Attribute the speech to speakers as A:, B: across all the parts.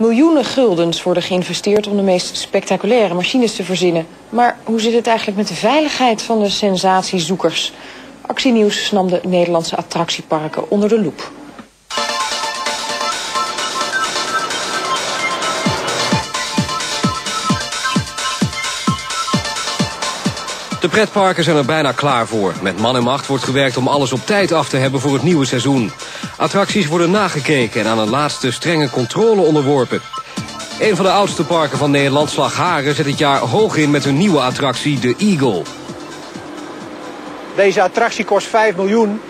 A: Miljoenen guldens worden geïnvesteerd om de meest spectaculaire machines te verzinnen. Maar hoe zit het eigenlijk met de veiligheid van de sensatiezoekers? Actienieuws nam de Nederlandse attractieparken onder de loep.
B: De pretparken zijn er bijna klaar voor. Met man en macht wordt gewerkt om alles op tijd af te hebben voor het nieuwe seizoen. Attracties worden nagekeken en aan een laatste strenge controle onderworpen. Een van de oudste parken van Nederland, Slagharen, zet dit jaar hoog in met hun nieuwe attractie, de Eagle.
C: Deze attractie kost 5 miljoen.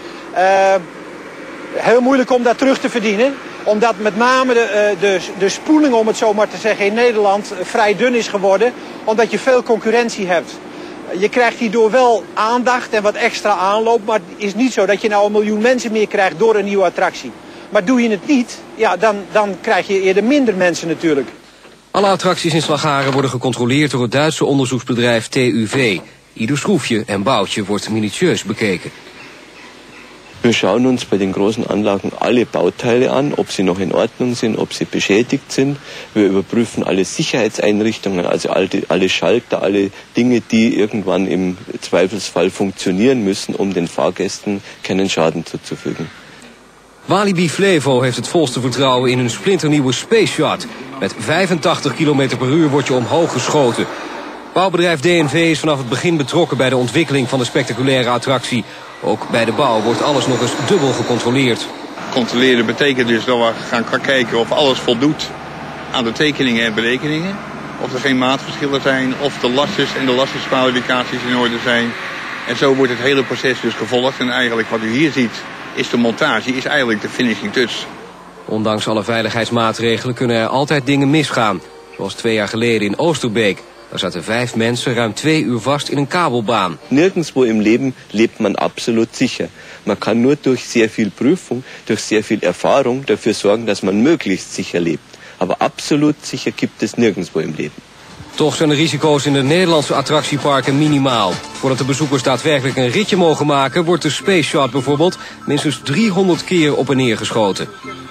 C: Heel moeilijk om dat terug te verdienen. Omdat met name de spoeling, om het zo maar te zeggen, in Nederland vrij dun is geworden. Omdat je veel concurrentie hebt. Je krijgt hierdoor wel aandacht en wat extra aanloop. Maar het is niet zo dat je nou 1 miljoen mensen meer krijgt door een nieuwe attractie. Maar doe je het niet, ja, dan krijg je eerder minder mensen natuurlijk.
B: Alle attracties in Slagharen worden gecontroleerd door het Duitse onderzoeksbedrijf TÜV. Ieder schroefje en boutje wordt minutieus bekeken.
D: Wir schauen uns bei den großen Anlagen alle Bauteile an, ob sie noch in Ordnung sind, ob sie beschädigt sind. Wir überprüfen alle Sicherheitseinrichtungen, also alle Schalter, alle Dinge, die irgendwann im Zweifelsfall funktionieren müssen, um den Fahrgästen keinen Schaden zuzufügen.
B: Walibi Flevo heeft het volste vertrouwen in hun splinternieuwe Space Yacht. Met 85 km per uur wordt je omhoog geschoten. Bouwbedrijf DNV is vanaf het begin betrokken bij de ontwikkeling van de spectaculaire attractie. Ook bij de bouw wordt alles nog eens dubbel gecontroleerd.
E: Controleren betekent dus dat we gaan kijken of alles voldoet aan de tekeningen en berekeningen. Of er geen maatverschillen zijn, of de lastjes en de lastingskwalificaties in orde zijn. En zo wordt het hele proces dus gevolgd. En eigenlijk wat u hier ziet, is de montage, is eigenlijk de finishing touch.
B: Ondanks alle veiligheidsmaatregelen kunnen er altijd dingen misgaan. Zoals 2 jaar geleden in Oosterbeek. Daar zaten 5 mensen ruim 2 uur vast in een kabelbaan.
D: Nirgendwo im Leben lebt man absolut sicher. Man kann nur durch sehr viel Prüfung, durch sehr viel Erfahrung dafür sorgen, dass man möglichst sicher lebt. Aber absolut sicher gibt es nirgendwo im Leben.
B: Toch zijn de risico's in de Nederlandse attractieparken minimaal. Voordat de bezoekers daadwerkelijk een ritje mogen maken, wordt de Space Yacht bijvoorbeeld minstens 300 keer op en neer geschoten.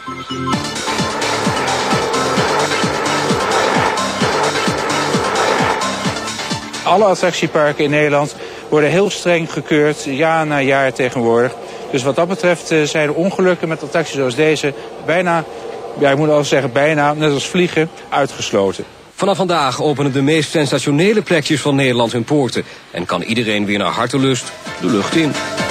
F: Alle attractieparken in Nederland worden heel streng gekeurd, jaar na jaar tegenwoordig. Dus wat dat betreft zijn er ongelukken met attracties zoals deze bijna, ja, ik moet al zeggen bijna, net als vliegen, uitgesloten.
B: Vanaf vandaag openen de meest sensationele plekjes van Nederland hun poorten. En kan iedereen weer naar hartelust de lucht in.